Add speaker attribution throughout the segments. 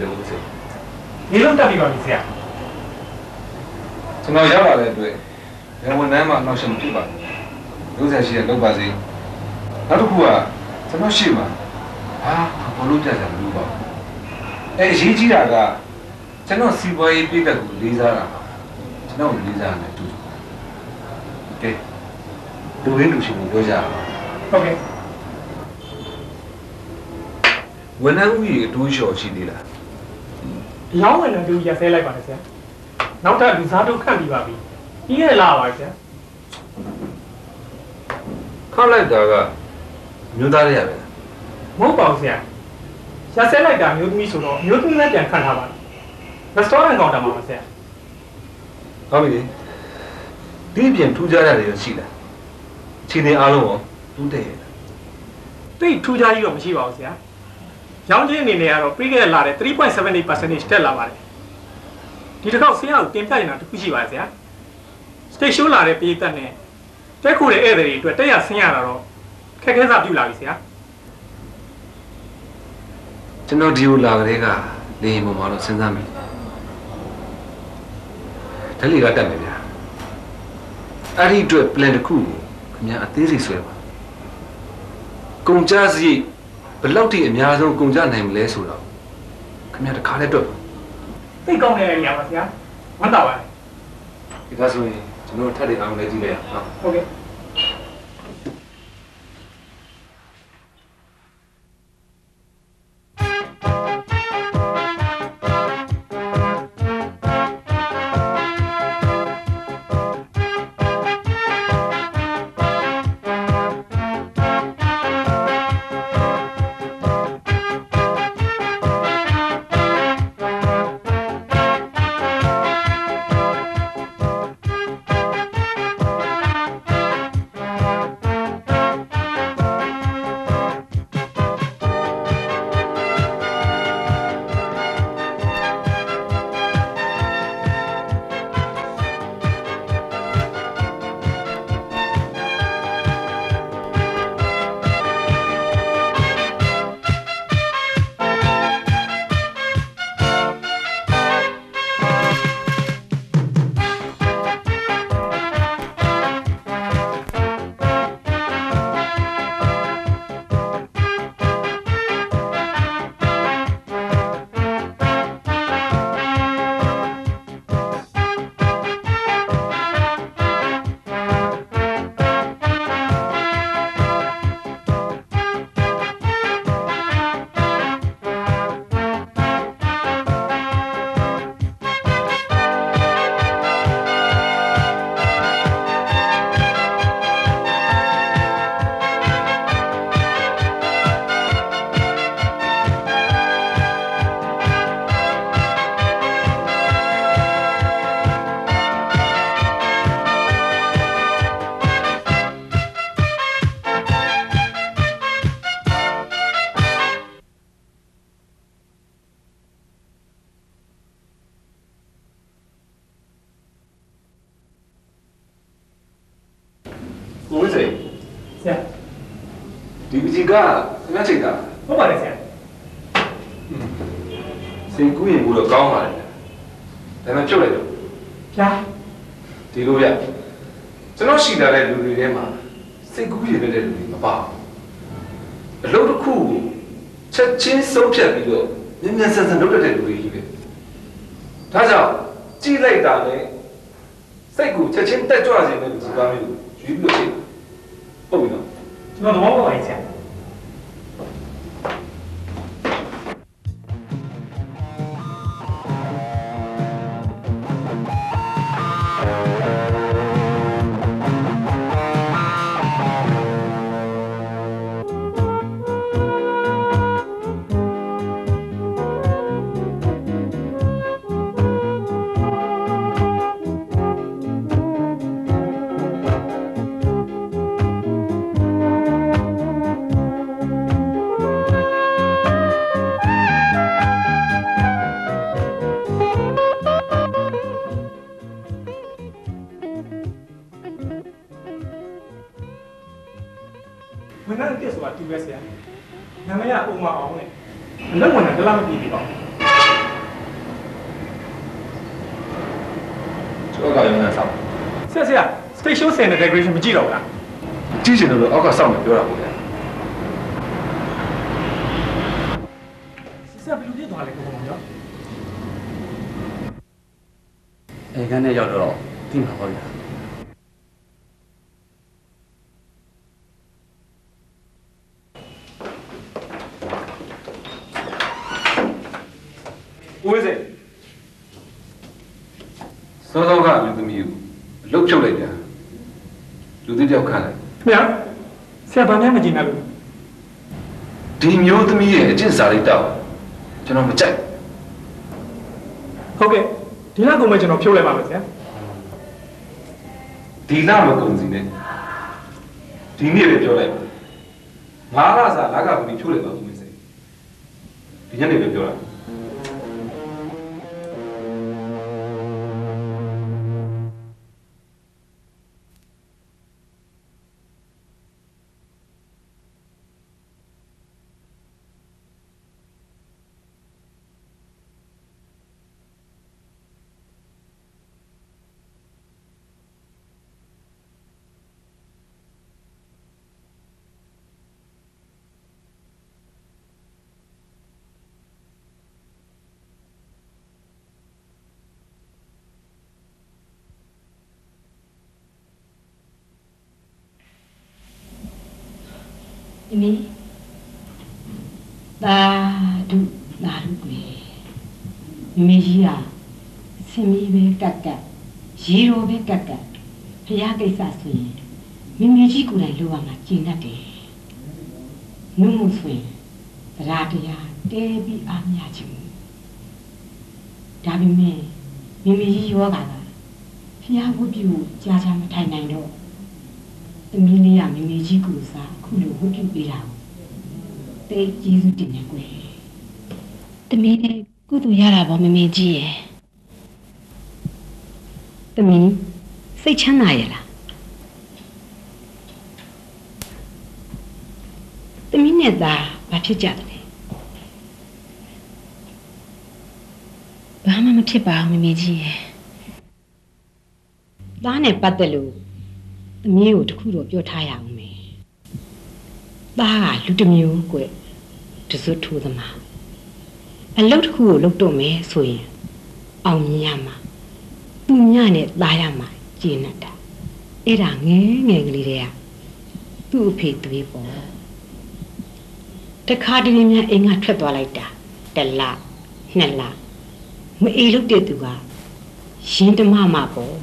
Speaker 1: 你弄这地方意思啊？
Speaker 2: 从老家来的对，然后南嘛，老乡对吧？都在些都把这，那都苦啊，怎么洗嘛？啊，我老家在路吧。哎，谁知道个？真的西瓜一边的苦离家了，真的我离家呢，都。对，都人都是我老家。
Speaker 1: OK。
Speaker 2: 我那屋也都小气的了。
Speaker 1: ရောင်းဝင်တဲ့လူကြီးဆဲလိုက်ပါတယ်ဆရာနောက်ထပ်လူစားတို့ခန့်ပြီးပါပြီပြီးခဲ့လာပါဆရာ
Speaker 2: ခန့်လိုက်တာကမျိုးသားတွေရပဲ
Speaker 1: မဟုတ်ပါဘူးဆရာရှာဆဲလိုက်တာမျိုးသမီးဆိုတော့မျိုးသမီးနဲ့ပြန်ခန့်ထားပါတယ် restaurant ကောင်တာမှာပါဆရာ
Speaker 2: ဟုတ်ပြီဒီပြင်ထူးခြားတာတွေရောရှိလားခြေနေအားလုံးရောတူးတဲ့ရ
Speaker 1: တိတ်ထူးခြားကြီးတော့မရှိပါဘူးဆရာရောင်းချင်းအနေနဲ့ကတော့ပြီးခဲ့လာတဲ့ 3.78% တက်လာပါတယ်ဒီတစ်ခေါက်ဆရာကိုတင်ပြနေတာတခုရှိပါဆရာ stage show လာတဲ့ပြည်သက်နဲ့တက်ခုတဲ့ဧည့်သည်တွေအတွက်တက်ရဆင်းရတာတော့ခက်ခဲစားပြုလာပြီဆရာ
Speaker 2: ကျွန်တော်ဒီကိုလာကြတဲ့ကလေရင်ပေါ်မှာတော့စဉ်းစားမိတယ်ဓာတ်လီကတက်မယ်ဗျာအဲ့ဒီအတွက် plan တစ်ခုကိုခင်ဗျာအသေးစိတ်ဆွဲပါကုန်ကြစရိတ်ဘယ်လောက်ထိအများဆုံးကုန်ကြနိုင်မလဲဆိုတော့ခင်ဗျာတခါလဲတွက်ပါ
Speaker 1: သိကောင်းတဲ့နေရာပါဆရာဝမ်းသာပါတယ်
Speaker 2: ဒီကဆိုရင်ကျွန်တော်ထပ်တဲ့အောင်လဲကြည့်လိုက်ရအောင်
Speaker 1: ဟုတ်ကဲ့
Speaker 2: ကိုဝိစိန်
Speaker 1: ဆရာ
Speaker 2: ဒီပကြီးကခင်ဗျားချိန်တာ
Speaker 1: ဟုတ်ပါတယ်ဆရာ
Speaker 2: စိတ်ကူးရင်ဘူးတော့ကောင်းပါလေဒါမှဖြုတ်လိုက်တော့
Speaker 1: ဖြာ
Speaker 2: ဒီလိုဗျကျွန်တော်ရှိလာတဲ့လူတွေထဲမှာစိတ်ကူးရင်တဲ့လူတွေမပါဘူးအလုပ်တစ်ခုကိုချက်ချင်းဆုံးဖြတ်ပြီးတော့မြန်မြန်ဆန်ဆန်လုပ်တဲ့လူတွေကြီးပဲဒါကြောင့်ကြည့်လိုက်တာနဲ့စိတ်ကိုချက်ချင်းတက်ကြွစေတဲ့လူစကားမျိုးရွေးပြီးတော့ဟုတ်ပြီနော်
Speaker 1: ကျွန်တော်သဘောပေါက်ပါရဲ့ဆရာဝန်ထမ်းတက်ဆိုတာတူပဲဆရာနာမည်ကပုံမအောင်နဲ့အလုပ်ဝင်တာတလားမပြီးပြီပေါ့ station ဆင်တဲ့ decoration မကြည့်တော့ဘူးလား
Speaker 2: ကြည့်ချင်တယ်လို့အောက်ကစောင့်နေပြောတာပေါ့ဗျာ
Speaker 1: ဆရာဘယ်လိုဖြစ်သွားလဲကိုမောင်ကျော်
Speaker 3: ခန်းထဲရောက်တော့သိမှာပါဗျာ
Speaker 2: ဦးစေစောစောကလူသမီးကိုလှုပ်ဖြုတ်လိုက်တာလူသစ်တယောက်ခန့်လိုက်
Speaker 1: ခင်ဗျာဆရာဘာမှမကြည့်နဲ့လို့
Speaker 2: ဒီမျိုးသမီးရဲ့အကျင့်စာရိတ္တကျွန်တော်မကြိုက်
Speaker 1: ဟုတ်ကဲ့ဒီလောက်ကုန်မဲ့ကျွန်တော်ဖြုတ်လိုက်ပါမယ်ဆရာ
Speaker 2: ဒီလမကုန်စီနဲ့ဒီနေ့ပဲပြောလိုက်ငါးလစာလကဘူးဖြုတ်လိုက်ပါဦးမင်းစေဒီညနေပဲပြောတာ
Speaker 4: အမေဒါဒုကွယ်မမေကြီးဟာစင်မီပဲကတ်ရေတော်ပဲကတ်ဖျားကိစ္စဆိုရင်မမေကြီးကိုယ်တိုင်လိုရမှာကျင့်တတ်တယ်နှုတ်မှုဆိုရင်တရားတဲပြီးအားမရချင်ဘူးဒါပေမဲ့မမေကြီးယောဂါကဖျားဝတ်ပြုကြာမထိုင်နိုင်တော့သမီးလေးကမမေကြီးကိုစားအခုလိုဝတ်ပြုပေးတာတိတ်ကျေးဇူးတင်နေကွယ်သမီးလေးကုသိုလ်ရတာပေါ့မမေကြီးရဲ့သမီးစိတ်ချမ်းသာရဲ့လားသမီးနဲ့သားဘာဖြစ်ကြတယ်လဲဘာမှမဖြစ်ပါဘူးမမေကြီးရဲ့သားနဲ့ပတ်သက်လို့သမီးကိုတခုတော့ပြောထားရအောင်မယ်။သားကလူတစ်မျိုးကွတစွတ်ထိုးသမားအလုပ်တစ်ခုကိုလုပ်တော့မယ်ဆိုရင်အောင်မြင်ရမှာသူညနဲ့သားရမှာကျင့်တာအဲ့ဒါငယ်ကလေးတွေကသူ့အဖေသွေးပေါ့တခါတည်းများအိမ်ကထွက်သွားလိုက်တာ1 လ 2 လမအေးလို့တဲ့သူကရှင်ဓမ္မမှာပေါ့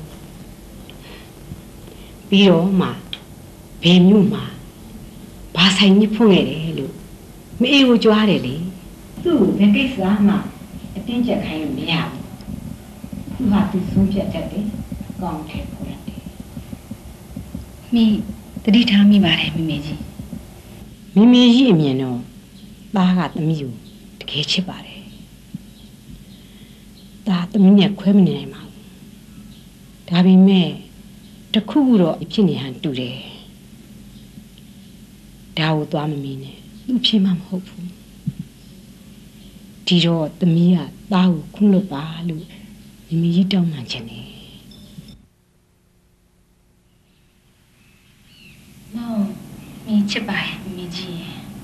Speaker 4: ပြီးတော့မှဘယ်မျိုးမှဘာဆိုင်ညစ်ဖွင့်ခဲ့တယ်လို့မအေးကိုကြွားတယ်လေသူ့ဘယ်ကိစ္စမှအတင်းကျပ်ခိုင်းလို့မရဘူးသူဟာသူဆုံးဖြတ်တတ်တယ်ကောင်းတယ်ပေါ်တယ်မိတတိထားမိပါတယ်မိမေကြီးမိမေကြီးအမြင်တော့သားကသမီးကိုတကယ်ချစ်ပါတယ်ဒါသမီးနဲ့ခွဲမနေနိုင်ပါဘူးဒါပေမဲ့တခုခုတော့ဖြစ်နေဟန်တူတယ်ဒါကိုသွားမမီးနဲ့သူဖြစ်မှမဟုတ်ဘူးဒီတော့သမီးကသားကိုခွင့်လွတ်ပါလို့မိမိကြီးတောင်းမှချင်တယ်မောင်မိချစ်ပါရဲ့မိမိကြီး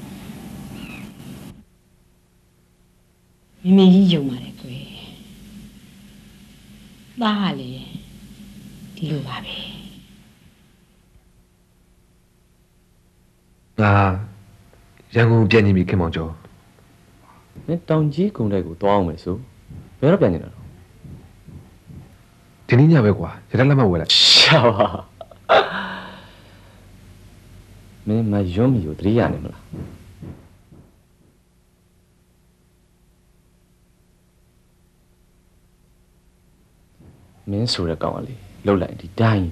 Speaker 4: မိမိကြီးယုံပါတယ်ကွယ်သားကလေဒီလိုပါပဲ
Speaker 2: ငါရန်ကုန်ပြန်နေပြီခင်မောင်ကျော်
Speaker 3: မင်းတောင်ကြီးကုန်းတိုက်ကိုသွားအောင်မယ်ဆိုဘယ်တော့ပြန်နေတာတော့
Speaker 2: ဒီနေ့ညပဲကွာရတဲ့လက်မှတ်ဝယ်လိုက်
Speaker 3: ရှာပါမင်းမယွန်းမီကိုတတိယနေမလားမင်းဆိုတဲ့ကောင်ကလေလှုပ်လိုက်ဒီတိုင်း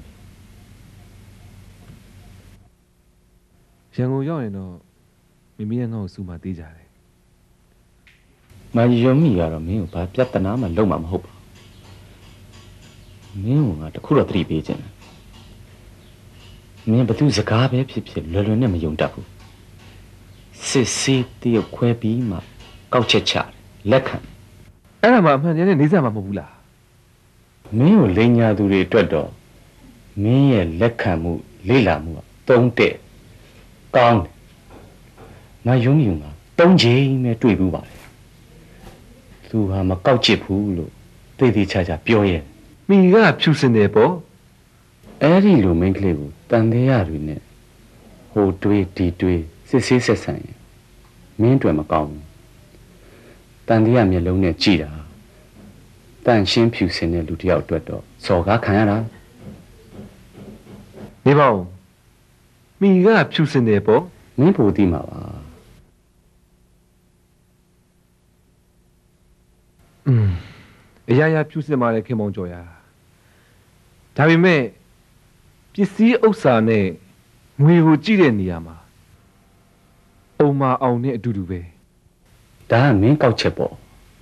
Speaker 2: ရန်ကုန်ရောက်ရင်တော့မိမိရဲ့ငါ့ကိုစူမှသေးကြတယ်
Speaker 3: မယွန်းမီကတော့မင်းကိုဘာပြဿနာမှလုံးမှာမဟုတ်ပါမင်းကငါတခုတော့သတိပေးခြင်းမင်းဘသူစကားပဲဖြစ်ဖြစ်လွယ်လွယ်နဲ့မယုံတတ်ဘူးစစ်စေးတရုပ်ခွဲပြီးမှကောက်ချက်ချတယ်လက်ခံ
Speaker 2: အဲ့ဒါမှအမှန်တည်းနဲ့နေစရာမှမဟုတ်ဘူးလား
Speaker 3: မင်းကိုလိန်ညာသူတွေအတွက်တော့မင်းရဲ့လက်ခံမှုလေ့လာမှုကတုံးတဲ့ကောင်းတယ်ငါယုံကြည်မှာ3ချိန်ပဲတွေ့ဘူးပါလေသူဟာမကောက်ချစ်ဘူးလို့သိသိချာချာပြောရဲ့
Speaker 5: မိကဖြူစင်တယ်ပေါ့
Speaker 3: အဲ့ဒီလိုမင်းကလေးကိုတန်သေးရတွေနဲ့ဟိုတွေးဒီတွေးစစ်ဆေးဆက်ဆံရင်မင်းတွေ့မကောင်းဘူးတန်သေးရမျက်လုံးနဲ့ကြည့်တာတန်ရှင်းဖြူစင်တဲ့လူတစ်ယောက်အတွက်တော့စော်ကားခံရတာ
Speaker 5: နေပါဦးမိကဖြူစင်တယ်ပေါ့
Speaker 3: မင်းပိုသိမှာပါ
Speaker 5: အရာဖြူစင်ပါလေခင်မောင်ကျော်ရဒါပေမဲ့ပစ္စည်းဥစ္စာနဲ့ငွေကိုကြည့်တဲ့နေရာမှာအုံမအောင်နဲ့အတူတူပဲ
Speaker 3: ဒါကမင်းကောက်ချက်ပေါ့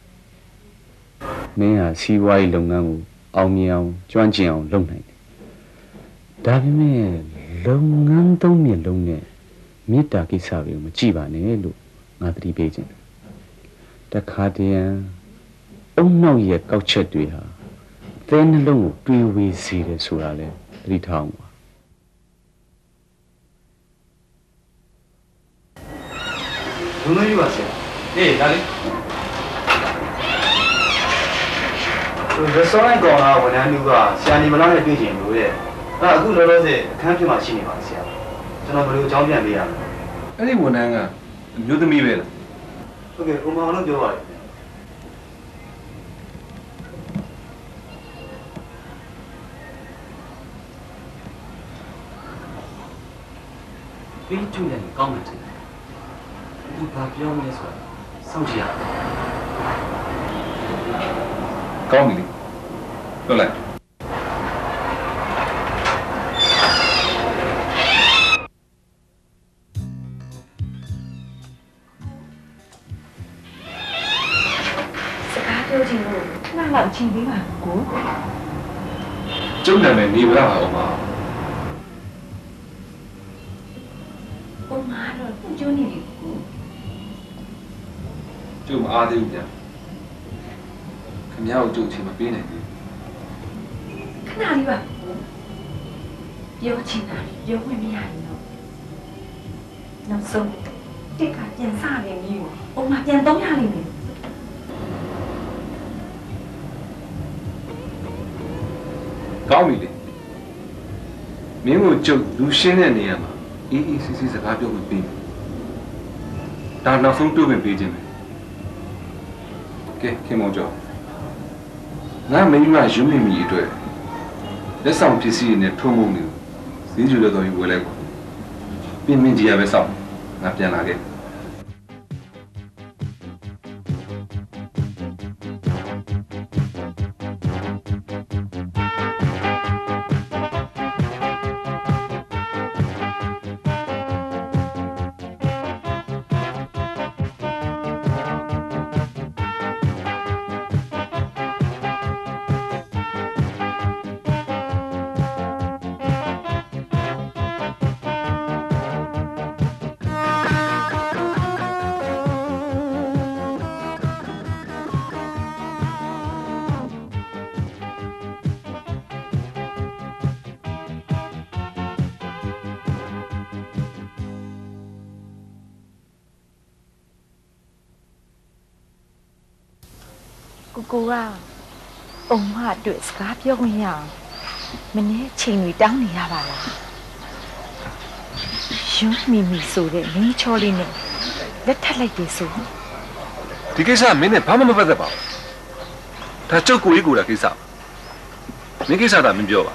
Speaker 3: မင်းဟာစီးပွားရေးလုပ်ငန်းကိုအောင်မြင်အောင်ကျွမ်းကျင်အောင်လုပ်နိုင်တယ်ဒါပေမဲ့လုပ်ငန်းသုံးမျက်လုံးနဲ့မေတ္တာကိစ္စတွေကိုမကြည့်ပါနဲ့လို့ငါသတိပေးခြင်းတခါတည်းအုံနောက်ရဲ့ကောက်ချက်တွေဟာသဲနှလုံးကိုတွေးဝေးစေတယ်ဆိုတာလေသတိထားအောင်ပါ
Speaker 2: ဘုံလို့ရပါစေအေးဒါလေးrestaurant ကောင်ကဝန်ထမ်းမျိုးကဆရာနေမလားနဲ့တွေ့ကြင်လို့တဲ့အခုလောလောဆယ်အခန်းဖြစ်မှာရှိနေပါဆရာကျွန်တော်ဘယ်လိုအကြောင်းပြန်ပေးရမလဲအဲ့ဒီဝန်ထမ်းကမျိုးသမီးပဲလားဟုတ်ကဲ့ဥမာအောင်လို့ပြောပါလေ
Speaker 3: ပြီးကျွရင်ကောင်းမှတယ်သူဘာပြောမလဲဆိုတော့စောင့်ကြည့်ရ
Speaker 2: ကောင်းပြီလေလွတ်လိုက်
Speaker 4: စကားပြောချင်လို့ခဏလောက်ချိန်ပေးပါကို
Speaker 2: ကျုပ်နာမည်နေပါလားအောင်ပါ
Speaker 4: ကျိုးနေပြီကို
Speaker 2: ကျုပ်မအားသေးဘူးဗျာခင်ဗျားကိုကျုပ်အချိန်မပေးနိုင်ဘူး
Speaker 4: ခဏလေးပါပြောချင်တာပြောခွင့်မရရင်တော့နောက်ဆုံးတက်ကပြန်စနေပြီ။အုံမပြန်တော့ရလိမ့်မယ်
Speaker 2: ကောင်းပြီလေမင်းကိုကျုပ်လူရှင်းတဲ့နေရာမှာအေးအေးဆေးဆေးစကားပြောပြီးပြီဒါနောက်ဆုံးတွေ့ဝင်ပေးခြင်းပဲကဲခင်မောင်ကျော်ငါမိမယူမိမိအတွက်လက်ဆောင်ပစ္စည်းနဲ့ထုံးမုံနေဈေးကျလို့တော့ယူဝယ်လိုက်ပါပြင်းပြင်းကြီးရပဲစောင့်ငါပြန်လာခဲ့
Speaker 4: ကိုကအုံမအတွက်စကားပြောခွင့်ရအောင်မနေ့ချိန်တွေတောင်းနေရပါလားရုံးမိမိဆိုတဲ့မင်းချောလေးနဲ့လက်ထပ်လိုက်တယ်ဆို
Speaker 2: ဒီကိစ္စမင်းနဲ့ဘာမှမပတ်သက်ပါဘူးဒါကျုပ်ကိုကြီးကိုတာကိစ္စမင်းကိစ္စတာမင်းပြောပါ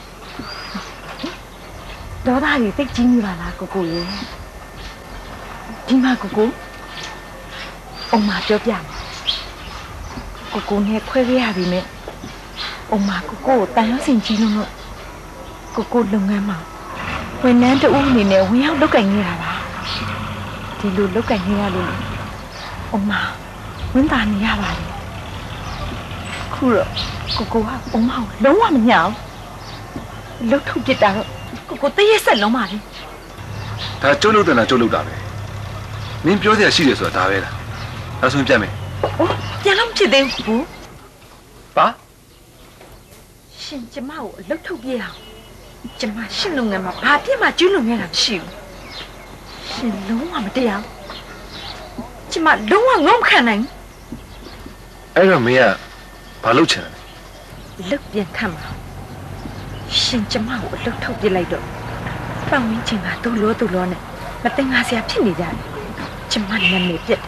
Speaker 4: ဒေါသကြီးသိကြီးနေပါလားကိုရေဒီမှာကိုအုံမပြောပြမယ်ကိုနဲ့ခွဲခဲ့ရပြီမဲ့အုံမကိုတန်ရုံးစင်ကြီးလို့ကိုလုပ်ငန်းမှာဝန်ထမ်းတူအနေနဲ့ဝင်ရောက်လုပ်ကင်နေတာပါဒီလိုလုပ်ကင်နေရလို့အုံမဝန်တာနေရပါလေခုတော့ကိုကအုံမကိုလုံးဝမညှောက်လှုပ်ထုတ်ပြစ်တာတော့ကိုတည့်ရက်ဆက်လုံးပါလေ
Speaker 2: ဒါကျုပ်လုပ်တယ်လားကျုပ်လုပ်တာပဲမင်းပြောစရာရှိတယ်ဆိုတာဒါပဲလားအဲ့ဆိုရင်ပြတ်မယ်
Speaker 4: ပြန်လို့ဖြစ်သေးဘူး
Speaker 2: ဘာ
Speaker 4: ရှင်ကျမကိုအလုတ်ထုတ်ပြအောင်
Speaker 6: ကျမရှင်းလုပ်ငန်းမှာဘာပြစ်မှကျူးလွန်ခဲ့တာမရှိဘူးရှင်လုံးဝမတရားကျမလုံးဝငုံခံနိုင်
Speaker 5: အဲ့တော့မင်းကဘာလုပ်ချင်လဲ
Speaker 6: လုတ်ပြန်ခတ်မှာရှင်ကျမကိုအလုတ်ထုတ်ပြလိုက်တော့ပတ်ဝန်းကျင်ကသူ့လောနဲ့မတင်ငါစရာဖြစ်နေကြတယ်ကျမနာမည်ပြက်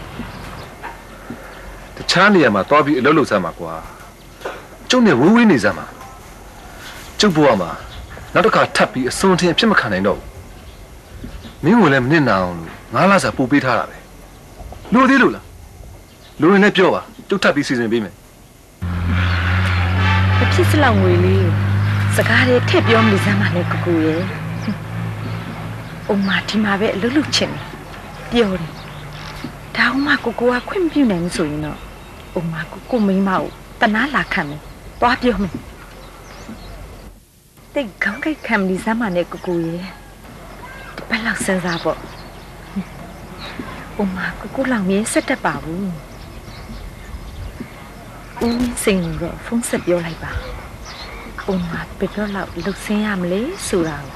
Speaker 5: တခြားနေရာမှာသွားပြီးအလုပ်လုပ်စမ်းမှာကွာကျုပ်နဲ့ဝေးနေစမ်းမှာကျုပ်ဘဝမှာနောက်တစ်ခါထပ်ပြီးအစွန်ထင်ဖြစ်မခံနိုင်တော့ဘူးမင်းကိုလည်းမနစ်နာအောင်လို့ငါးလစာပို့ပေးထားတာပဲလိုသေးလို့လားလိုရင်လည်းပြောပါကျုပ်ထပ်ပြီးစီစဉ်ပေးမယ်
Speaker 6: မဖြစ်စလောက်ငွေလေးစကားတွေထည့်ပြောမလို့စမ်းပါနဲ့ကိုကိုရဲ့အုံမဒီမှာပဲအလုပ်လုပ်ချင်တယ်ပြောတယ်ဒါမှမကိုကိုကခွင့်မပြုနိုင်ဘူးဆိုရင်တော့အုံမကိုမိန်းမကိုတနာလာခံမယ်သွားပြောမယ်တိတ်ခေါင်းကိုက်ခံမလို့စမ်းပါနဲ့ကိုကိုရဲ့ဒီဘက်လောက်စဉ်းစားပေါ့အုံမကိုလောင်မြဲဆက်တတ်ပါဘူးဦးစိန်တော့ဖုန်းဆက်ပြောလိုက်ပါ။အုံမှာဘယ်တော့လောက်လှုပ်ဆင်းရမလဲဆိုတာကို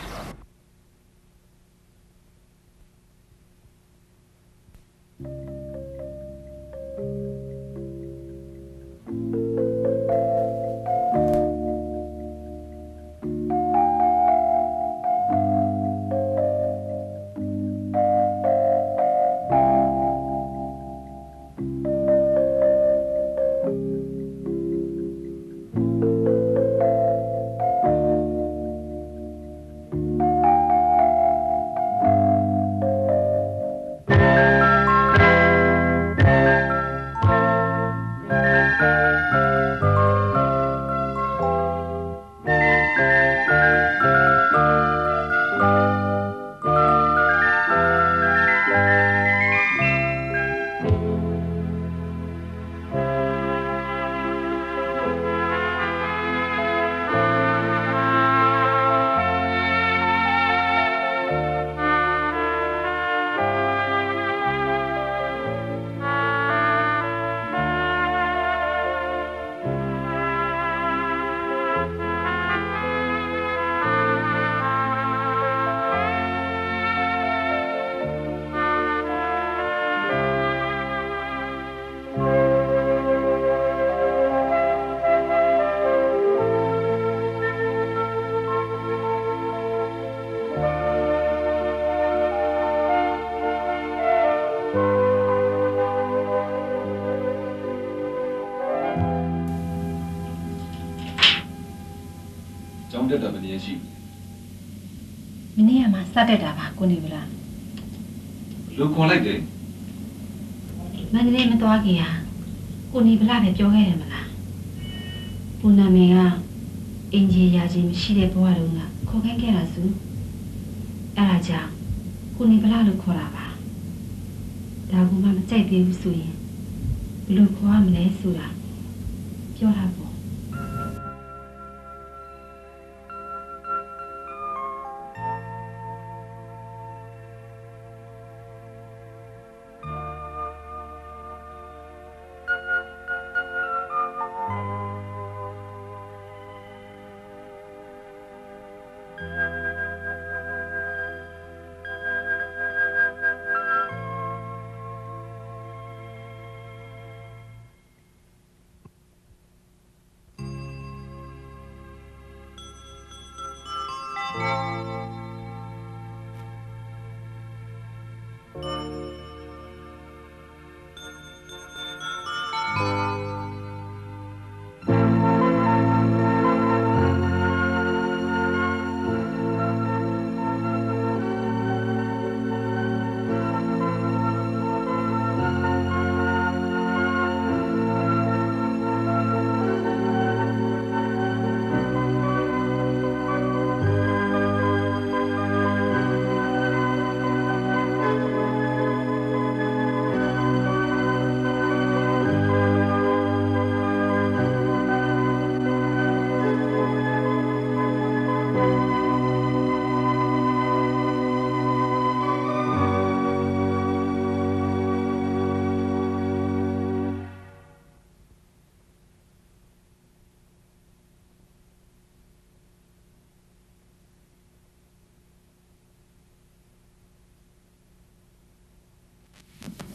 Speaker 5: ကျောင်းတက်တာဘယ်နည်းရှိ
Speaker 4: မနေ့ကမှစတက်တာပါကိုနေဗလား
Speaker 5: လူခေါ်လိုက်တယ်
Speaker 4: မန္တလေးမသွားခင်ဟာကိုနေဗလားပဲပြောခဲ့တယ်မလားကိုနာမည်ကအင်ဂျီယာချင်းမရှိတဲ့ဘဝတုန်းကခေါ်ခိုင်းခဲ့တာစုအဲ့ဒါကြောင့်ကိုနေဗလားလို့ခေါ်တာပါဒါကမှမကြိုက်သေးဘူးဆိုရင်ဘယ်လိုခေါ်ရမလဲဆိုတာပြောတာပေါ့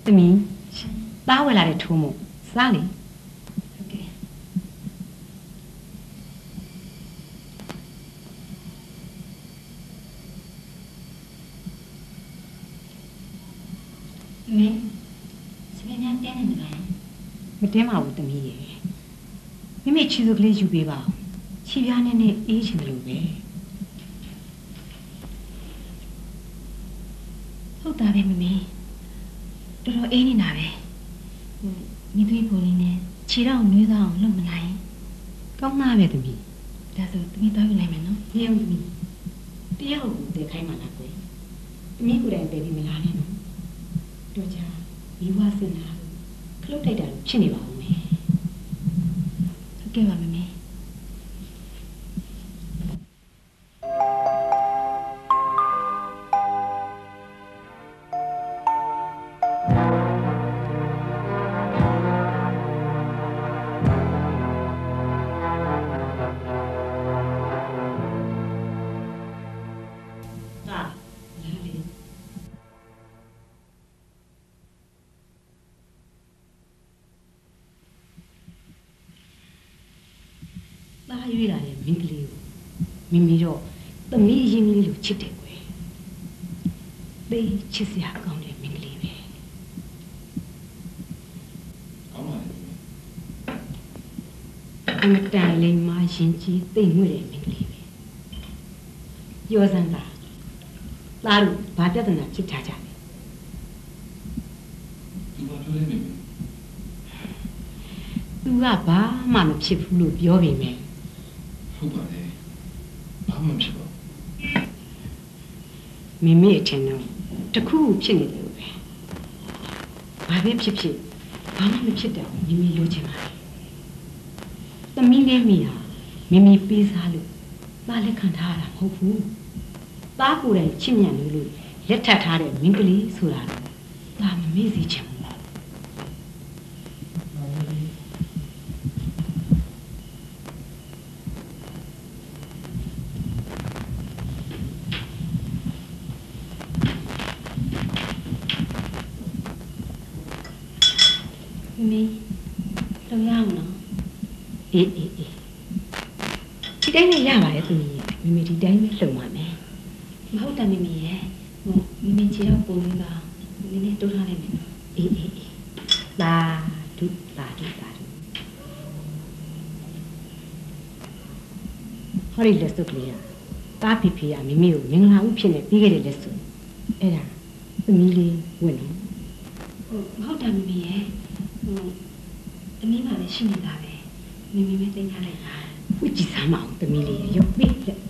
Speaker 4: သမီးသားဝယ်လာတဲ့ထိုးမို့စားလေဟုတ်ကဲ့မင်းစပင်းများတင်းနေတယ်မတင်းပါဘူးသမီးရဲ့မိမိချီစုကလေးယူပေးပါဦးချီပြားနဲ့အေးချင်တယ်လို့ပဲဟုတ်တာပဲမမေတော်တော်အေးနေတာပဲမိသွေးပေါ်လေးနဲ့ခြေတော့နှွေးသားအောင်လုပ်မနိုင်ကောင်းသားပဲသမီးဒါဆိုသမီးတောင်းယူနိုင်မယ်နော်မင်းသမီးတရားကိုတည်ခိုင်းမှလားကွယ်သမီးကိုယ်တိုင်တည်ပြီးမလားနဲ့နော်တို့ချာမိဘစင်လာခလုတ်တိုက်တာလို့ဖြစ်နေပါဦးမယ်ဟုတ်ကဲ့ပါမမေသားရွေးလာတဲ့မိန်းကလေးကိုမိမိတော့သမီးရင်းကလေးလိုချစ်တယ်ကွယ်သိချစ်စရာကောင်းတဲ့မိန်းကလေးပဲကောင်းပါလေအမတန်လိမ္မာရင်ကြီးသိမ့်ငွေ့တဲ့မိန်းကလေးပဲပြောစမ်းသားတို့ဘာပြဿနာဖြစ်ထားကြလဲသူဘာပြောလဲမိမိသူကဘာမှမဖြစ်ဘူးလို့ပြောပေမဲ့ဟုတ်ပါလေဘာမှမဖြစ်ပါဘူးမိမိအထင်တော့တခုဖြစ်နေတယ်လို့ပဲဘာပဲဖြစ်ဖြစ်ဘာမှမဖြစ်တယ်မိမိလိုချင်ပါတယ်သမီးလေးမိဟာမိမိပေးစားလို့သားလက်ခံထားရတာမဟုတ်ဘူးသားကိုယ်တိုင်ချစ်မြတ်လို့လက်ထပ်ထားတဲ့မင်းကလေးဆိုတာသားမမေ့စေချင်ဘူးမင်းတော့ရအောင်နော်အေးဒီတိုင်းနဲ့ရပါရဲ့သူကြီးမိမိဒီတိုင်းပဲလုံပါမယ်မဟုတ်တာမိမိရဲ့မိမိချီတော့ပုံလေးပါနည်းနည်းတိုးထားလိုက်မယ်နော်အေးလာဒုဟောဒီလက်စုပ်ကလေးကတားဖီဖီကမိမိကိုမင်္ဂလာဥဖြစ်နေပြီးခဲ့တဲ့လက်စုပ်အဲ့ဒါသမီးလေးဝင်နော်မဟုတ်တာမိမိရဲ့သမီးပါလေရှိနေတာပဲမိမိပဲတင်ထားလိုက်တာဝကြည့်စမ်းမအောင်သမီးလေးရုပ်ပေးလက်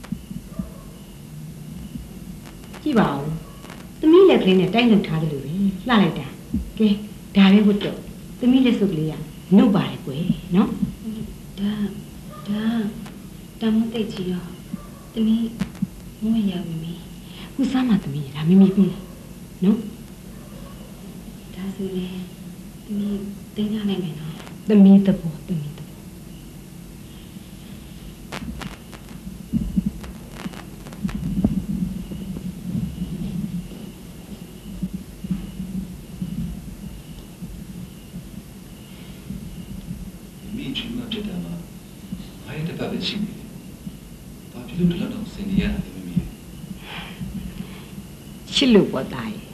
Speaker 4: ကြည့်ပါဦးသမီးလက်ကလေးနဲ့တိုက်လုံထားတယ်လို့ပဲလှလိုက်တာကဲဒါပဲဝတ်တော့သမီးလက်စုပ်ကလေးကနှုတ်ပါတယ်ကွယ်နော်ဒါမသိချင်ရောသမီးမွေးရမိမိခုစမ်းမသမီးဒါမိမိပြီးနော်ဒါဆိုလေသမီးတင်ရနိုင်မယ်နော်သမီးတဘော
Speaker 2: မိချင်မှဖြစ်တယ်မှာဘာရဲ့တပတ်ပဲရှိနေတယ်။ဘာဖြစ်လို့ဒီလောက်တော့စင်နေရတာလဲမိမိ။
Speaker 4: ချစ်လို့ပေါ်တာရဲ့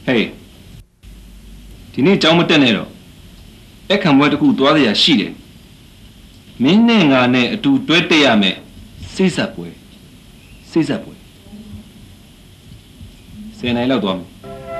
Speaker 2: 嘿，今天找我等来了，一看我这股多的也细的，明年啊呢都对对呀没，40倍，40倍，谁来了多没？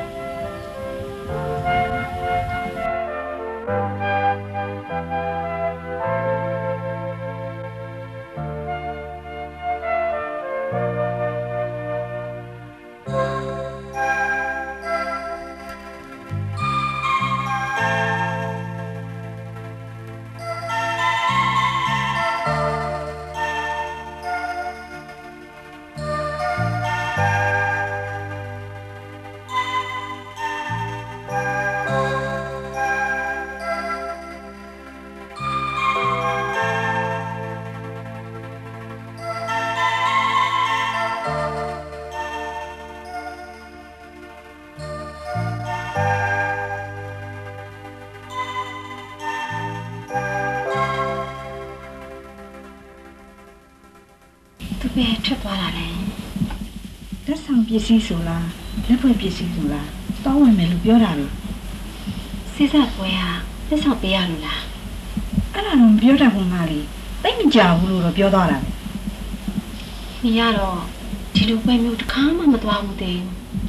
Speaker 4: ဘယ်ထွက်သွားတာလဲလက်ဆောင်ပစ္စည်းဆိုလားလက်ဖွဲ့ပစ္စည်းဆိုလားတောင်းဝင်မယ်လို့ပြောတာပဲစိစက်ပွဲဟာလက်ဆောင်ပေးရလို့လားအဲ့ဒါတော့မပြောတတ်ဘူးမလေးသိမကြဘူးလို့တော့ပြောသွားတာပဲမိရတော့ဒီလိုပွဲမျိုးတစ်ခါမှမသွားဘူးတဲ့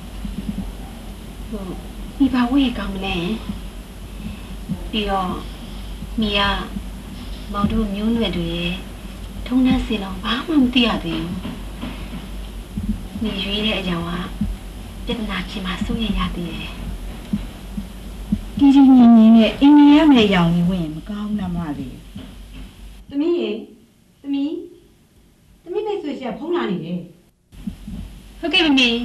Speaker 4: ဟုတ်မိဘဝေးကောင်းမလဲပြီးတော့မိရမောင်တို့မျိုးနွယ်တွေထုံးနှက်စီလုံးဘာမှမသိရသေးဘူး။နေရွေးတဲ့အကြောင်းကပြဿနာဖြစ်မှစိုးရိမ်ရသေးတယ်။ဒီကြီးညင်ညင်နဲ့အင်းကြီးရမယ့်ရောင်ကြီးဝင်ရင်မကောင်းလားမလေး။သမီးရေသမီးပဲဆိုချက်ဖုံးလာနေတယ်။ဟုတ်ကဲ့မမီ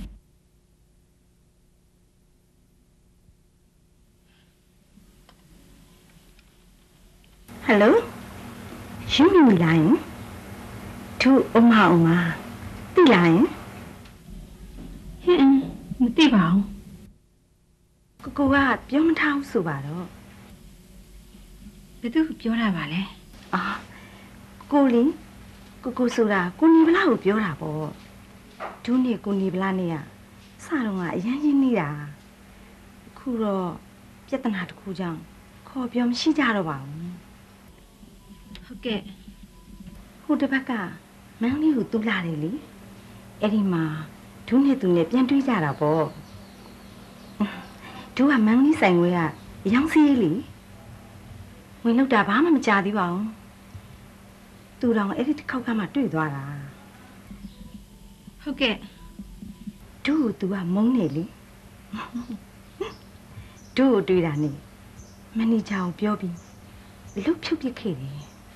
Speaker 4: ဟယ်လိုရှင်းမိလားသူအမသိလားဟင်မသိပါဘူးကိုကပြောမထားဘူးဆိုပါတော့ဘယ်သူပြောတာပါလဲအာကိုဆိုတာကိုနေဗလာကိုပြောတာပေါ့ဒူးနေကိုနေဗလာနေရစတော့ကအရန်ကြီးနေတာအခုတော့ပြဿနာတစ်ခုကြောင့်ခေါ်ပြောမရှိကြတော့ပါဘူးဟုတ်ကဲ့ဟိုတစ်ဘက်ကမန်းလေးကိုတူလာတယ်လေအဲ့ဒီမှာဒူးနဲ့သူနဲ့ပြန်တွေးကြတာပေါ့ဒူးကမန်းလေးဆိုင်ဝဲကရောင်းစီးလေဝင်လောက်တာဘာမှမကြသေးပါဘူးသူတော်အဲ့ဒီတစ်ခေါက်ကမှတွေ့သွားတာဟုတ်ကဲ့ဒူးကိုသူကမုန်းနေလေဒူးကိုတွေ့တာနဲ့မန်နေဂျာကိုပြောပြီးလုတ်ဖြုတ်ပစ်ခဲ့တယ်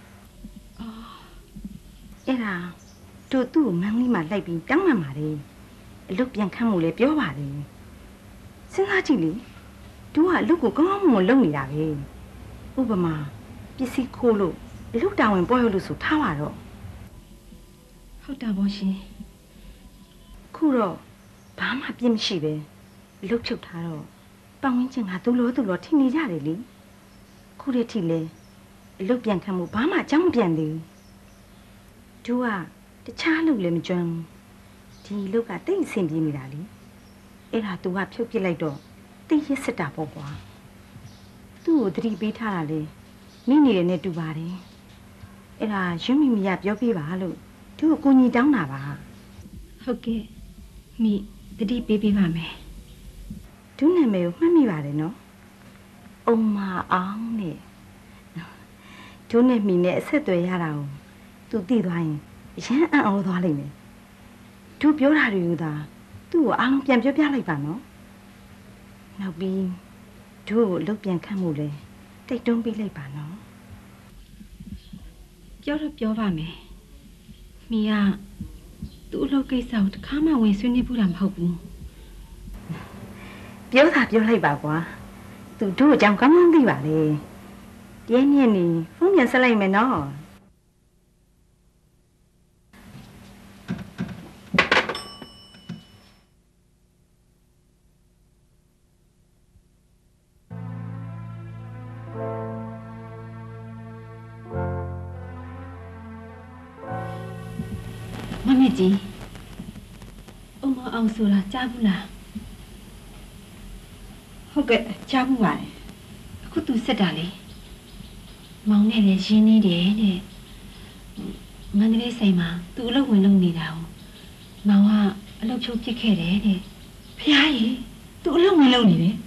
Speaker 4: အဲ့ဒါတို့သူ့ကိုမန်းလေးမှလိုက်ပြီးတောင်းမှန်ပါတယ်အလုတ်ပြန်ခန့်မှုလဲပြောပါတယ်စဉ်းစားကြည့်လေတို့ကအလုတ်ကိုကောင်းကောင်းမွန်လုပ်နေတာပဲဥပမာပစ္စည်းခိုးလို့အလုတ်တာဝန်ပေါ်ရလို့ဆိုထားပါတော့ဟုတ်တာပေါ့ရှင်ခုတော့ဘာမှပြင်းမရှိပဲအလုတ်ဖြုတ်ထားတော့ပတ်ဝန်းကျင်ကသူ့လိုထင်နေကြတယ်လေခုတည်းထိလဲအလုတ်ပြန်ခန့်မှုဘာမှအကြောင်းမပြန်သေးဘူးတို့ကတခြားလုပ်လည်းမကျွမ်းဒီလုတ်ကတိတ်အဆင်ပြေနေတာလေအဲ့ဒါသူကဖြုတ်ပစ်လိုက်တော့တိတ်ရစ်စစ်တာပေါ့ကွာသူ့ကိုသတိပေးထားတာလေမိနေတယ်နဲ့တူပါတယ်အဲ့ဒါရွံ့မိရပြောပြပါလို့သူ့ကိုကိုညီတောင်းတာပါဟုတ်ကဲ့မိသတိပေးပါမယ်ဒုနာမည်ကိုမှတ်မိပါတယ်နော်အုံမအောင်နဲ့ဒုနဲ့မိနဲ့အဆက်အသွယ်ရတာကိုသူသိသွားရင်ရမ်းအံ့ဩသွားလိမ့်မယ်သူပြောတာတွေကသာသူ့ကိုအားလုံးပြန်ပြောပြလိုက်ပါနော်နောက်ပြီးသူ့ကိုလုတ်ပြန်ခတ်မှုလဲတိတ်တုံးပေးလိုက်ပါနော်ပြောတော့ပြောပါမယ်မိကသူ့အလုပ်ကိစ္စကိုတခါမှဝင်ဆွေးနွေးဘူးတာမဟုတ်ဘူးပြောတာပြောလိုက်ပါကွာသူတို့အကြောင်းကောင်းကောင်းသိပါလေတဲညက်နေဖုန်းပြန်ဆက်လိုက်မယ်နော်မမေကြီးအမအောင်ဆိုတာကြားဘူးလားဟုတ်ကဲ့ကြားမှုပါတယ်အခုသူစစ်တာလေမောင်နဲ့လည်းရင်းနေတယ်တဲ့မန္တလေးစိန်မှာသူအလုပ်ဝင်လုပ်နေတာကိုမောင်ကအလုပ်ချုပ်ပြစ်ခဲ့တယ်တဲ့ဖះကြီးသူအလုပ်ဝင်လုပ်နေတယ်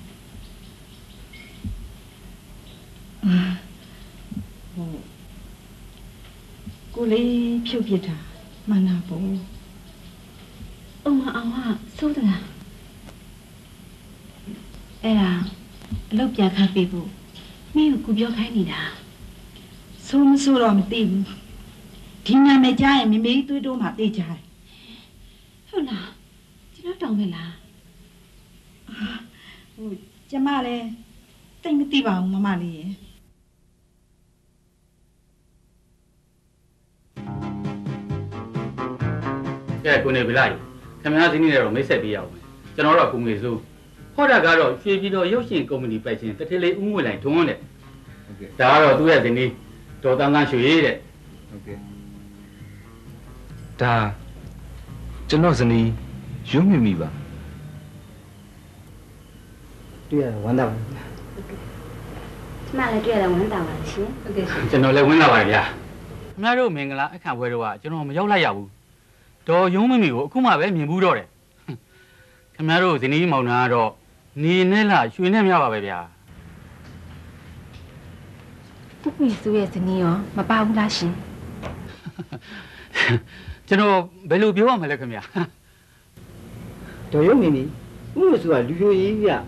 Speaker 4: ကိုလေးဖြုတ်ပြစ်တာမှန်တာပေါ့အမအောင်ကစိုးသလားအဲ့ဒါအလုပ်ပြန်ခန့်ပေးဖို့မင်းကိုပြောခိုင်းနေတာစိုးမစိုးတော့မသိဘူးဒီနာမည်ကြားရင်မမေးသွေးတိုးမှသိကြတယ်ဟုတ်လားဒီတော့တောင်းပဲလားဟိုကျမလည်းတိတ်မသိပါဘူးမမလေးရယ်
Speaker 3: ကဲကိုနေပြီလားခင်ဗျားဒီနေ့တော့မိတ်ဆက်ပေးရအောင်ကျွန်တော်တို့ကကိုငွေစိုးဟောတာကတော့ရွှေပြည်တော်ရုပ်ရှင်ကုမ္ပဏီပိုင်ရှင်တထေးလေးဦးငွေလိုင်ထွန်းတဲ့ဟုတ်ကဲ့ဒါကတော့သူ့ရဲ့ဒီနေ့ဒေါ်တန်းတန်းရွှေတဲ့
Speaker 5: ဟုတ်ကဲ့ဒါကျွန်တော်ဇနီးရုံးမိမိပါ
Speaker 7: တွေ့ရဝမ်းသာပါ
Speaker 6: ကျမလည်းတွေ့ရတာဝမ်းသာပါရှင်ဟုတ်ကဲ့
Speaker 3: ကျွန်တော်လည်းဝမ်းသာပါတယ်ဗျာခင်ဗျားတို့မင်္ဂလာအခမ်းပွဲတော့ကကျွန်တော်မရောက်လိုက်ရဘူးဒေါ်ရုံးမိမိကိုအခုမှပဲမြင်ဘူးတော့တယ်ခင်ဗျားတို့ဇနီးမောင်နှံကတော့နေနဲ့လားရွှေနဲ့များပါပဲဗျာ
Speaker 6: ပုပ်ပီစုရဲ့ဇနီးရောမပါဘူးလားရှင်
Speaker 3: ကျွန်တော်ဘယ်လိုပြောရမလဲခင်ဗျာ
Speaker 7: ဒေါ်ရုံမင်းကြီးဥလို့ဆိုတာလူလိုကြီးဗျ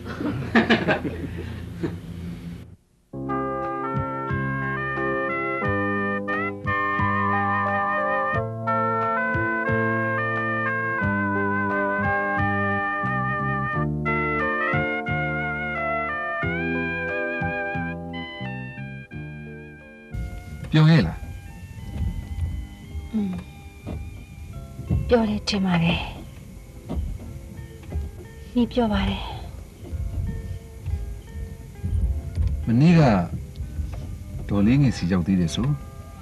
Speaker 2: ပြောရဲလား
Speaker 6: ပြောတယ်ထင်ပါတယ်你ပြောပါတယ်
Speaker 2: မနေ့ကဒေါ်လေးငယ်စီရောက်သေးတယ်ဆို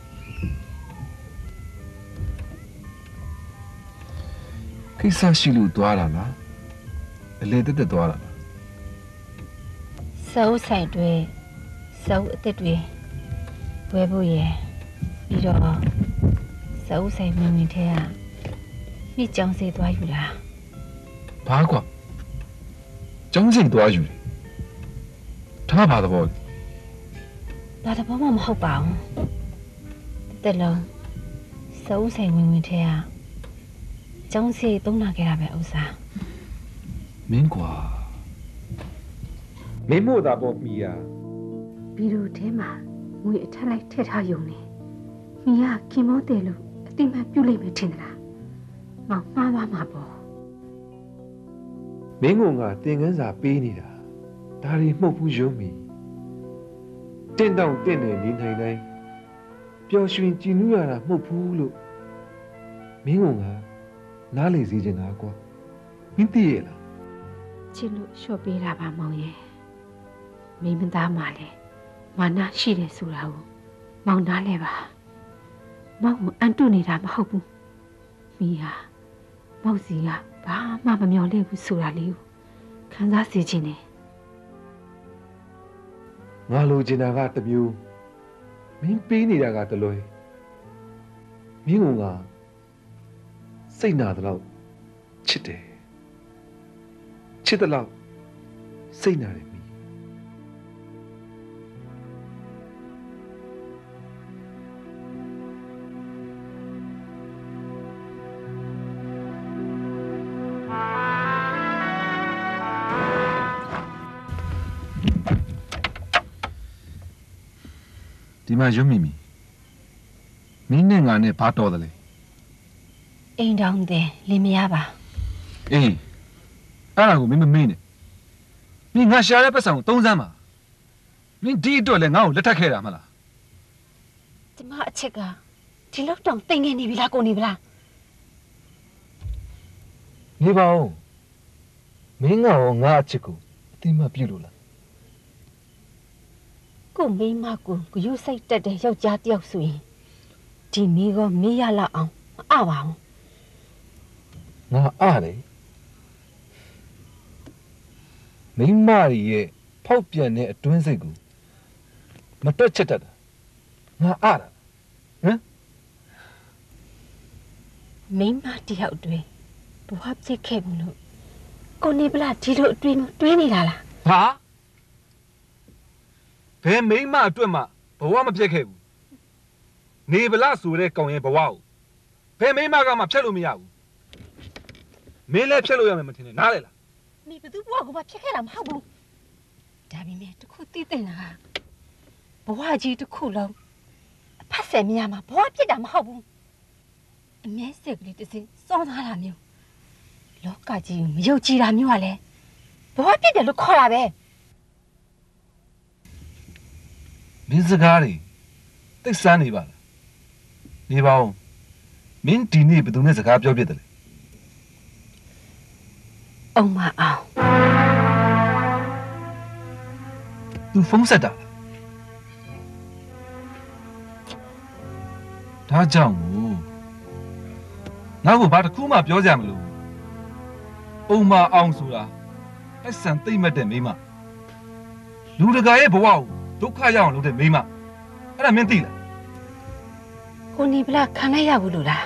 Speaker 2: ကိစ္စရှိလို့သွားတာလားအလေတက်တက်သွားတာလား
Speaker 6: စုပ်ဆိုင်တွေစုပ်အစ်တွေဝဲဖို့ရယ်ပြီးတော့စုပ်ဆိုင်မင်းမင်းထဲကမိကြောင်စေးသွားယူတာ
Speaker 2: ဘာကွာကျောင်းစိတ်သွားယူတယ်ထားပါတော့
Speaker 6: ဘာတဘောမှမဟုတ်ပါဘူးတက်လုံးစုပ်ဆိုင်ဝင်ဝင်ထဲကကျောင်းစေးသုံးလာခဲ့တာပဲဥစား
Speaker 2: မင်းကွာ
Speaker 5: မင်းမို့တာပေါ့မီယာ
Speaker 6: ဘီရိုထဲမှာငွေအထက်လိုက်ထည့်ထားယုံနေမီယာခင်မောတယ်လို့အတိမတ်ပြုတ်လိုက်မယ်ထင်သလားမောင်မှားသွားမှာပေါ့
Speaker 5: မင်းကသင်ခန်းစာပေးနေတာဒါတွေမှုတ်ဘူးရုံးမီတင့်တောင့်တင့်နေနေနိုင်တိုင်းပျော်ရွှင်ကြည်နူးရတာမှုတ်ဘူးလို့မင်းကနားလေစေချင်တာကွာမင်းသိရဲ့လား
Speaker 6: ချစ်လို့လျှော့ပေးတာပါမောင်ရဲ့မင်းမသားမှလည်းမာနရှိတယ်ဆိုတာကိုမောင်နားလဲပါမောင်အန်တုနေတာမဟုတ်ဘူးမိဟာမောက်စီကဘာမှမမျော်လင့်ဘူးဆိုတာလေးကိုခံစားစေချင်တယ်
Speaker 5: ငါလိုချင်တာကတစ်မျိုးမင်းပေးနေတာကတလွဲမင်းကစိတ်နာတယ်လို့ချစ်တယ်ချစ်တယ်လို့စိတ်နာတယ်
Speaker 2: ဒီမှာရုံးမိမိမင်းနဲ့ငါနဲ့ဘာတော်တယ်လဲ
Speaker 6: အိမ်တောင်တယ်လင်မရပါ
Speaker 2: အေးအဲ့ဒါကိုမင်းမမေ့နဲ့မင်းငါရှာတဲ့ပတ်စံကိုသုံးစမ်းပါမင်းဒီအတွက်လည်းငါ့ကိုလက်ထပ်ခဲ့တာမလား
Speaker 6: ကျမအချက်ကဒီလောက်တောင်တိမ်နေပြီလားကိုနေဗလား
Speaker 5: နေပါဦးမင်းကရောငါအချစ်ကိုအတိမပြုတ်လို့လား
Speaker 6: ကိုမိမကိုယူစိတ်တက်တဲ့ယောက်ျားတယောက်ဆိုရင်ဒီမိကမေးရလောက်အောင်မအပါဘူး
Speaker 5: ငါအားတယ်မမိမရဲ့ဖောက်ပြန်တဲ့အတွင်းစိတ်ကိုမတွက်ချက်တတ်တာငါအားတာဟမ်
Speaker 6: မိမတယောက်တွင်ဘဝပြစ်ခဲ့ဘူးလို့ကိုနေပလာဒီလိုအတွင်းတွင်းနေတာလား
Speaker 5: ဟာဘယ်မိမအတွက်မှဘဝမပြတ်ခဲ့ဘူးနေပလာဆိုတဲ့ကောင်ရဲ့ဘဝကိုဘယ်မိမကမှဖြတ်လို့မရဘူးမင်းလည်းဖြတ်လို့ရမယ်မထင်နဲ့နားလေလား
Speaker 6: မိဘသူဘဝကိုမှဖြတ်ခဲ့တာမဟုတ်ဘူးဒါပေမဲ့တခုသိတဲ့နာဘဝကြီးတစ်ခုလုံးအဖက်ဆယ်မရမှာဘဝပြစ်တာမဟုတ်ဘူးအမဲစစ်ကလေးတစ်စင်းစောထားတာမျိုးလောကကြီးကိုမယုံကြည်တာမျိုးကလည်းဘဝပြစ်တယ်လို့ခေါ်တာပဲ
Speaker 5: မင်းစကားတွေသိစမ်းနေပါလားနေပါဦးမင်းဒီနေ့ဘယ်သူနဲ့စကားပြောပြတယ်လဲ
Speaker 6: အောင်မအောင်
Speaker 5: သူဖုန်းဆက်တာဒါကြောင့်မို့ငါ့ကိုဘာတစ်ခုမှပြောကြမလို့အုံမအောင်ဆိုတာအဆန်သိမ့်မဲ့တဲ့မိမလူတကာရဲ့ဘဝကိုဒုက္ခရောက်အောင်လုပ်တဲ့မိမအဲ့ဒါမင်းသိလား
Speaker 6: ကိုနေပလာခံလိုက်ရဘူးလို့လား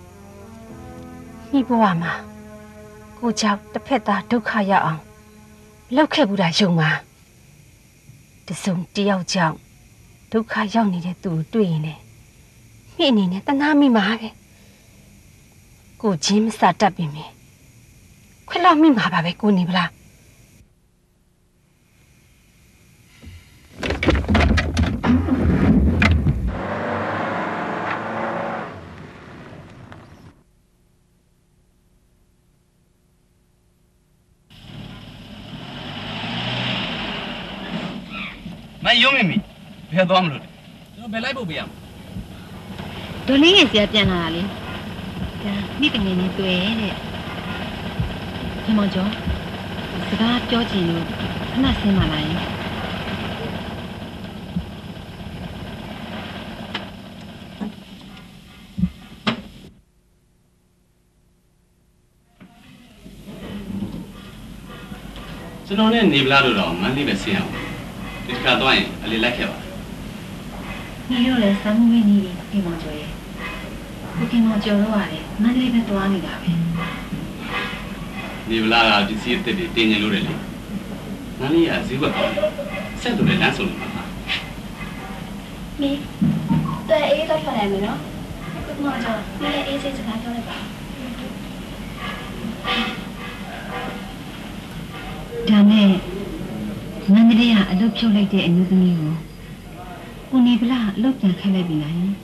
Speaker 6: မိဘဝမှာကိုကြောင့်တစ်ဖက်သားဒုက္ခရောက်အောင်လုပ်ခဲ့ဘူးတာယုံပါတစုံတယောက်ကြောင့်ဒုက္ခရောက်နေတဲ့သူကိုတွေ့ရင်လည်းမိအနေနဲ့တနာမိမှာပဲကိုချင်းမစတတ်ပြီမြင်ခွက်လောက်မိမှာပါပဲကိုနေပလား
Speaker 3: မယုံမိမိဘယ်သွားမလို့ကျွန်တော်ဘယ်လိုက်ဖို့ပြရမလဲ
Speaker 6: ဒေါ်လေးရဲ့ဆရာပြန်လာတာလေဒါမိတငယ်နဲ့တွေ့တဲ့ခင်မောင်ကျော်စကားပြောချင်လို့ခဏဆင်းပါလားယင်
Speaker 3: ကျွန်တော်နဲ့နေပလားတို့တော့မန်းလေးပဲဆင်းအောင်ဒီတစ်ခါတော့ရင်အလေးလိုက်ခဲ့ပါ
Speaker 6: 你又来三个月你给我做耶？我给我做了话嘞，那里边多你那边。
Speaker 3: နေပလားကပစ္စည်းအသစ်တွေတင်နေလို့တယ်လေ။နားလေးကဈေးကွက်ကောင်းတယ်။ဆက်လို့လည်းလမ်းဆုံးလို့ပါ
Speaker 6: ။မီးတဲ့အေးတော့ဖတ်ရမယ်နော်။ကိုမကျော်မင်းလည်းအေးစိတ်စကားပြောလိုက်ပါ။ဒါနဲ့မန္တလေးကအလုပ်ဖြုတ်လိုက်တဲ့အမျိုးသမီးကိုကိုနေပလာအလုပ်ပြန်ခိုင်းလိုက်ပြီလားယင်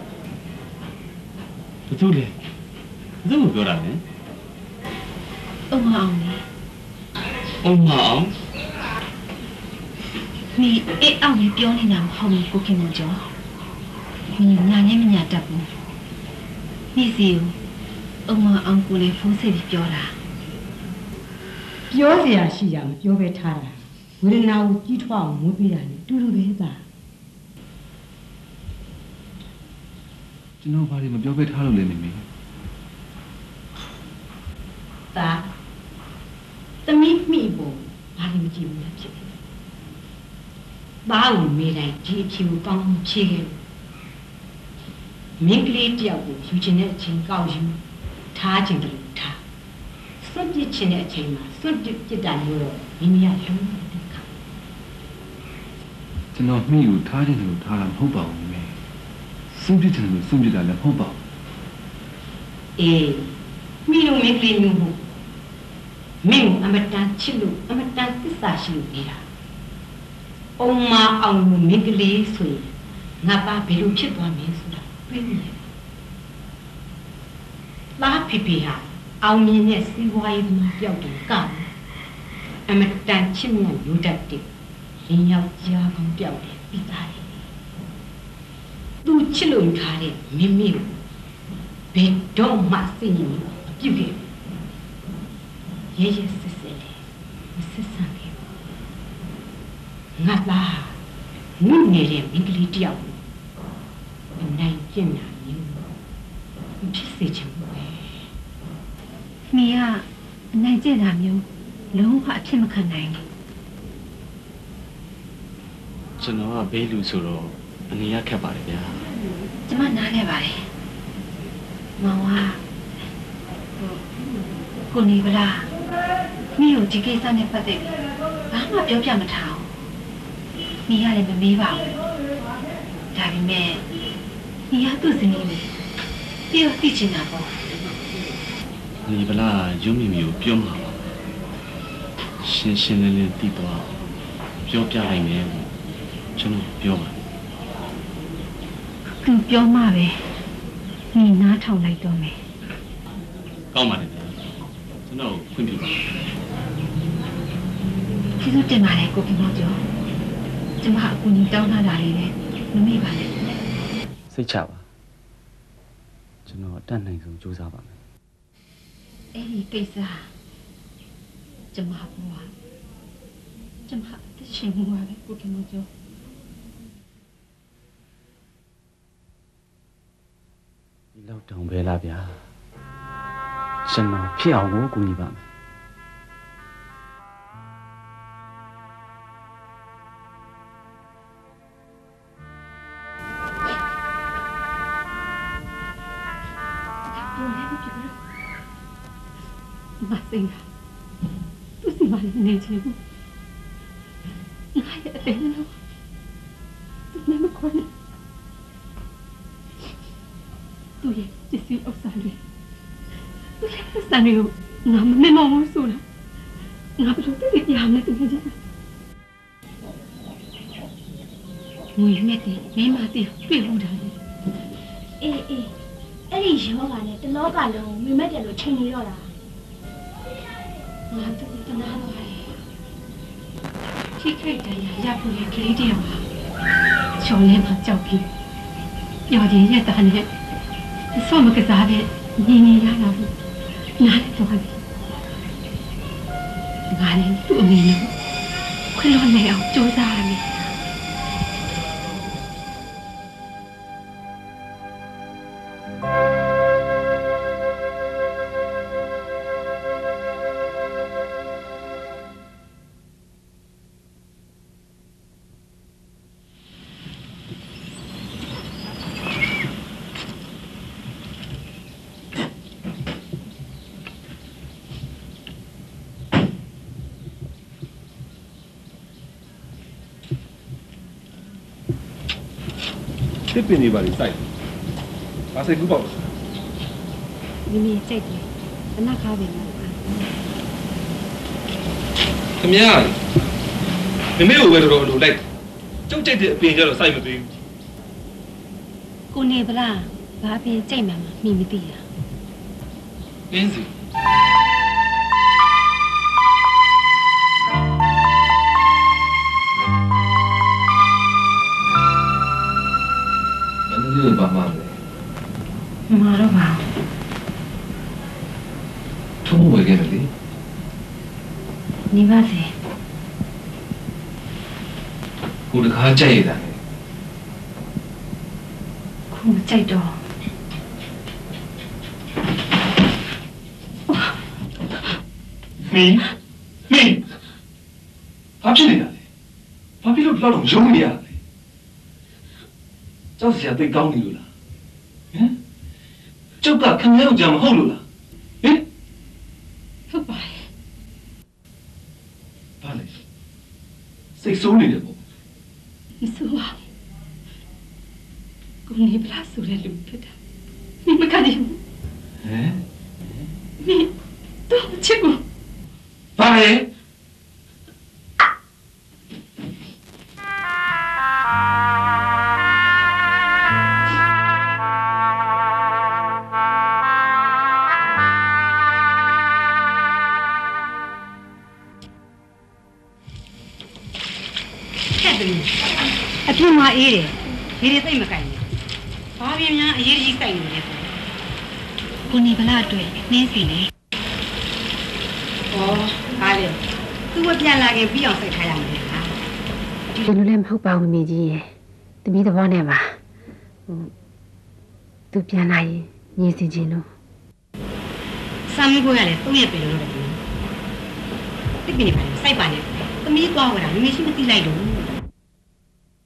Speaker 3: ဘသူလဲဘသူပြောတာလဲ
Speaker 6: အုံမအောင်လေ
Speaker 3: အုံမအောင်
Speaker 6: မိအေးအောင်ပြောနေတာမဟုတ်ဘူးကိုခင်မောင်ကျော်မိညာနဲ့မညာတတ်ဘူးမိစီကိုအုံမအောင်ကိုလည်းဖုန်းဆက်ပြီးပြောတာ
Speaker 4: ပြောစရာရှိရမပြောပဲထားတာဝေဒနာကိုကြီးထွားအောင်မွေးပေးတာနဲ့တူတူပဲသား
Speaker 5: ကျွန်တော်ဘာတွေမပြောပဲထားလို့လဲမိမိ
Speaker 4: သားသမီးမိဖို့ဘာတွေမကြည့်ဘူးလားဖြစ်တယ်ဘာလို့မေးလိုက်ဒီအဖြေကိုကောင်းဖြေခဲ့မင်းကလေးတယောက်ကိုယူချင်တဲ့အချိန်ကောက်ယူထားချင်တယ်လို့ထားစွန့်ပစ်ချင်တဲ့အချိန်မှာစွန့်ပစ်တာမျိုးတော့မိမိကလုံးဝတဲ့ခါ
Speaker 5: ကျွန်တော်မိကိုထားချင်တယ်လို့ထားတာမဟုတ်ပါဘူးမိစွန့်ပစ်ချင်တယ်လို့စွန့်ပစ်တာလည်းမဟုတ်ပါဘူး
Speaker 4: အေးမိလို့မင်းကလေးမျိုးဟုတ်မင်းအမတန်ချစ်လို့အမတန်သစ္စာရှိလို့နေတာအုံမအောင်လို့မင်းကလေးဆိုရင်ငါပါဘယ်လိုဖြစ်သွားမလဲဆိုတာတွေးနေတယ်လာဖိဖိဟာအောင်မြင်တဲ့စီးပွားရေးသမားပြောက်တယ်ကအမတန်ချစ်မြတ်ရိုးတတ်တယ်လင်းယောက်ကြားကောင်းပြောက်တယ်ပြီးသားတယ်သူချစ်လို့ထားတဲ့မင်းမိကိုဘယ်တော့မှစိတ်ညစ်မပြုတ်ခဲ့ရဲရဲစစ်စစ်လေးမစစ်ဆန်ခဲ့ငါသားနုနေတဲ့မင်းကလေးတယောက်အနိုင်ကျင့်တာမျိုးဖြစ်စေချင်ဘူးပဲ
Speaker 6: မိကအနိုင်ကျင့်တာမျိုးလုံးဝအဖြစ်မခံနိုင်ဘူး
Speaker 3: ကျွန်တော်ကဘေးလူဆိုတော့အနေရခက်ပါတယ်ဗျာ
Speaker 6: ကျမနားလဲပါတယ်မောင်ကကိုနေဗလားမိကိုဒီကိစ္စနဲ့ပတ်သက်ပြီးဘာမှပြောပြမထားဘူးမိရလည်းမမေးပါဘူးဒါပေမဲ့မိရသူ့စနေလေးပြီးတော့သိချင်တာပေါ့
Speaker 3: နေဗလားရုံးမိမိကိုပြောမှာပါရှင်းရှင်းလင်းလင်းသိသွားပြောပြနိုင်မယ်ကျွန်တော်ပြောပါ
Speaker 6: သူပြောမှပဲမိနားထောင်လိုက်တော့မယ်
Speaker 3: ကောင်းပါတယ်ကျွန်တော်ခွင့်ပြုပါ
Speaker 6: ကျေးဇူးတင်ပါတယ်ကိုခင်ဗျာကျော်ကျမအကူအညီတောင်းထားတာလေးလည်းမမေ့ပါနဲ့
Speaker 3: စိတ်ချပါကျွန်တော်အတတ်နိုင်ဆုံးကြိုးစားပါမယ်
Speaker 6: အဲ့ဒီကိစ္စကျမဘွားကျမတချင်မှုပါပဲကိုခင်ဗျာကျော်
Speaker 3: ဒီလောက်တောင်ပဲလားဗျာကျွန်တော်ဖြစ်အောင်ကိုကူညီပါမယ်
Speaker 6: မသိဘူးသူစီမနေချင်ဘူးငါရဲ့အတင်းလို့သူမမခေါ်နေသူရဲ့ပစ္စည်းဥစ္စာတွေသူရဲ့ပစ္စည်းတွေကိုငါမမေ့မဘူးဆိုတာငါဘယ်လိုသိရမလဲသူကြီးငွေနဲ့တည်းမိမတည်းပြေလို့တာလေ
Speaker 8: အေးအဲ့ဒီရောကလည်းတလောကလုံးမိမက်တယ်လို့ချိန်နေတော့တာ
Speaker 6: ငါတို့တနာတော့ထိခိတ်တရားရဖို့ရကလေးတယောက်ပါချောင်းထဲမှာကြောက်ပြီးပြော်ခြင်းရဲ့တာနဲ့ဆော့မကစားတဲ့နေရတာဘူးနားလည်းတော့ပြီငါလည်းသူ့အမေနဲ့ခွင့်လွှတ်နိုင်အောင်ကြိုးစားရမယ်
Speaker 5: တစ်ပင်တွေပါလေစိုက်ဘာစိတ်ကူးပေါ့
Speaker 6: မိမိစိတ်တယ်အနာခါပဲလား
Speaker 5: ခင်ဗျာမမေကိုပဲတော်တော်လိုလိုက်ကျုပ်ကြိတ်တဲ့အပင်ကျတော့စိုက်မပေးဘူး
Speaker 6: ကိုနေဗလားဘာအပင်ကြိတ်မှမမိမသိတာ
Speaker 5: အင်းစီဘာမှမလဲ
Speaker 6: မာတော့ပါ
Speaker 5: ထုံးဝယ်ခဲ့တယ်လေ
Speaker 6: နေပါစေ
Speaker 5: ကိုတခါကြိုက်ရတာလေ
Speaker 6: ခုကြိုက်တော့
Speaker 5: မင်းဘာဖြစ်နေတာလဲဘာဖြစ်လို့လောက်တော့ရုံးနေရလဲကျောက်စရာသိကောင်းနေလို့လားဟမ်ကျောက်ကခင်ဗျားတို့ကြာမဟုတ်လို့လားဟင်
Speaker 6: ဟုတ်ပါတယ်
Speaker 5: ဘာလဲစိတ်ဆိုးနေတယ်ပေါ့
Speaker 6: မဆိုးပါကိုနေဗလားဆိုတဲ့လူဖြစ်တာမိမကနေဘူး
Speaker 5: ဟမ်
Speaker 6: မိတော့ချစ်ဘူး
Speaker 5: ဘာလဲ
Speaker 4: အပြင်မှာအေးတယ်ဒီတွေသိမ့်မကိုင်ဘူးဘာပြင်းများအရေးကြီးကိုင်နေတယ်
Speaker 6: ကိုနေဗလားအတွက်နှင်းစီလေ
Speaker 4: ဩဟာလေသူ့ဝပြန်လာခင်ပြီးအောင်စိတ်ထားရမယ်ဟာ
Speaker 6: ဒီလိုလည်းမဟုတ်ပါဘူးမိကြီးရယ်တမီးသဘောနဲ့ပါသူပြန်လာရင်ညင်စီခြင်းလို့
Speaker 4: စမ်းကိုရတယ်3ရက်ပြီလို့တော့တိပိနေပါစိုက်ပါနဲ့သမီးသွားဝတာမိမရှိမသိလိုက်လို့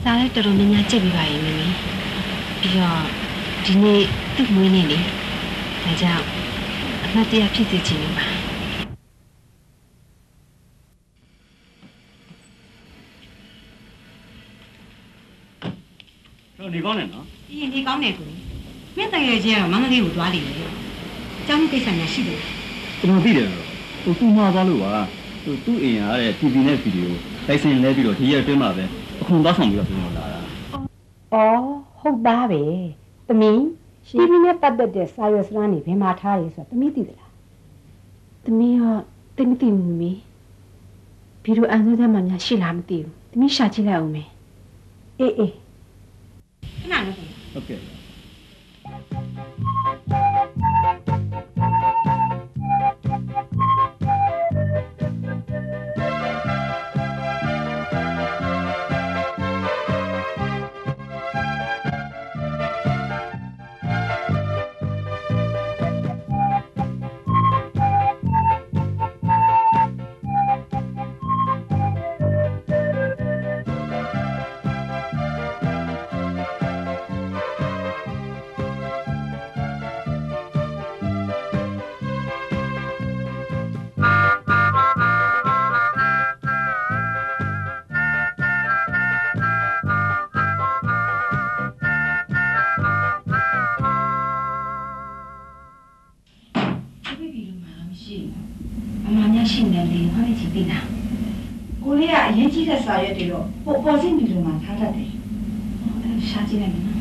Speaker 4: စားလိုက်တော်တော်များများကြက်ပြီးပါရဲ့မင်းပြီးတော့ဒီနေ့သူ့မွေးနေ့လေဒါကြောင့်အမှတ်တရဖြစ်စေချင်နေပါ
Speaker 9: တော့နေကောင်းတယ်နော်
Speaker 4: အေးနေကောင်းတယ်ကိုမင်းတကယ်ကြီးကတော့မန္တလေးကိုသွားလိမ့်မယ်ကျောင်းကိစ္စများရှိတယ်
Speaker 9: ကျွန်တော်သိတယ်တော့သူမှားသွားလို့ပါသူ့အိမ်ရတဲ့ TV နဲ့ ဗီဒီယိုလိုင်စင်လဲပြီးတော့ဒီရက်အတွင်းမှာပဲအခုသွားဆောင်ပြီးတော့ပြန်လာတာ
Speaker 4: အော်ဟုတ်သားပဲသမီး TV နဲ့ပတ်သက်တဲ့စာရွက်စကားတွေဘယ်မှာထားရဲဆိုတာသမီးသိသလားသမီးကသိမသိဘူးမီးဗီဒီယိုအန်ဆိုးထဲမှာများရှိလားမသိဘူးသမီးရှာကြည့်လိုက်အောင်မယ်အေးခဏလေး
Speaker 9: ဟုတ်ကဲ့
Speaker 4: ရှိနေလေဟောဒီကြည့်သိလားကိုလေးကအရင်ကြီးတဲ့စာရွက်တွေတော့ပေါ်စင်းပြီးလို့မှထားတတ်တယ်ရှာကြည့်လိုက်မယ်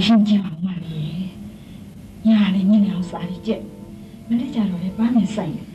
Speaker 10: ညာလေးညနေအောင်စားကြည့်မနေ့ကျတော့လေပန်းနေဆိုင်တယ်